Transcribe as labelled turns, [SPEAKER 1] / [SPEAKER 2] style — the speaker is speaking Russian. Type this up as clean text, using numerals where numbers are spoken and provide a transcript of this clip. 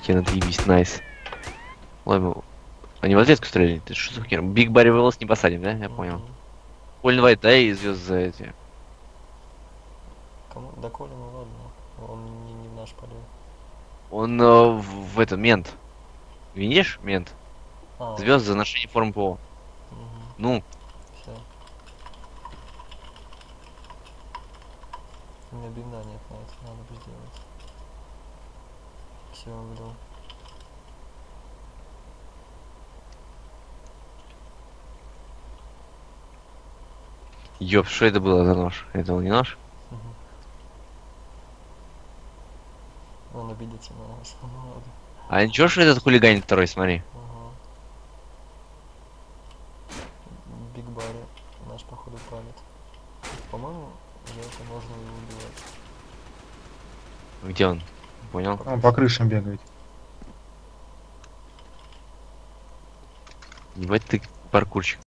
[SPEAKER 1] Тебе надо ебись, найс. Ладно, они в ответку стреляли. Ты что за хер? Биг Барри Велос не посадим, да? Я понял. Колин Вайт, да, и звезд за эти.
[SPEAKER 2] Кому? Да Колину ладно. Он не в наш поле.
[SPEAKER 1] Он в этом мент. Видишь, мент?
[SPEAKER 2] А,
[SPEAKER 1] Звезд за ношение форм ПО.
[SPEAKER 2] угу,
[SPEAKER 1] Ну,
[SPEAKER 2] все. У меня бинда нет на это, надо бы сделать. Все, выдал.
[SPEAKER 1] ёб, что это было за нож? Это был не нож?
[SPEAKER 2] Он обидится на нас. Ну ладно.
[SPEAKER 1] А ничего, что этот хулиганит второй, смотри.
[SPEAKER 2] Ага. Биг Барри наш походу палит. По-моему, за это можно его убивать.
[SPEAKER 1] Где он? Понял?
[SPEAKER 3] Он по крышам бегает.
[SPEAKER 1] Ебать ты паркурщик.